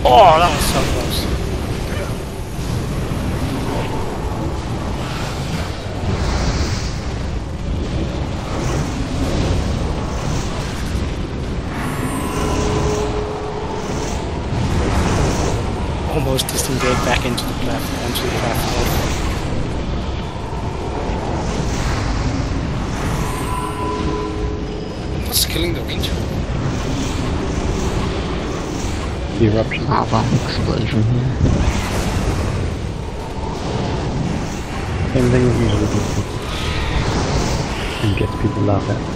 Oh, that was so close. Almost disengaged back into the platform. What's killing the ranger? The eruption. Lava explosion here. Same thing that usually gets people laugh at.